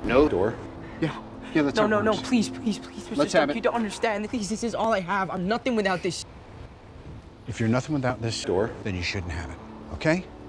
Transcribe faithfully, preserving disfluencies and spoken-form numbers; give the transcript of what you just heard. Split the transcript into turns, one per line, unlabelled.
NODOR.
Yeah. Yeah, let's
No,
have
no, no,
words.
please, please, please, Mister
Let's
Stark,
have it.
you don't understand. This, this is all I have. I'm nothing without this.
If you're nothing without this door, then you shouldn't have it, okay?